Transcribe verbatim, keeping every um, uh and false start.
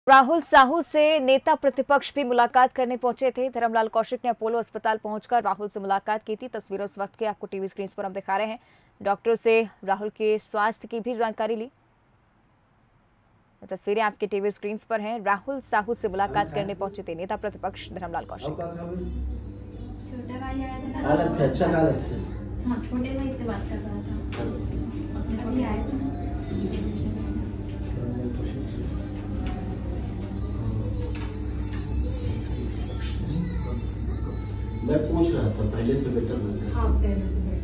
राहुल साहू से नेता प्रतिपक्ष भी मुलाकात करने पहुंचे थे। धर्मलाल कौशिक ने अपोलो अस्पताल पहुंचकर राहुल से मुलाकात की थी। तस्वीरें उस वक्त की आपको टीवी स्क्रीन पर हम दिखा रहे हैं। डॉक्टर से राहुल के स्वास्थ्य की भी जानकारी ली। तस्वीरें आपके टीवी स्क्रीन पर हैं। राहुल साहू से मुलाकात करने पहुंचे थे नेता प्रतिपक्ष धर्मलाल कौशिक। छोटा भाई आया था ना, अलग थे, अच्छा अलग थे। हाँ, छोटे भाई से बात कर रहा था, अभी आए थे। मैं पूछ रहा था पहले से बेटर लग रहा है। हाँ, पहले से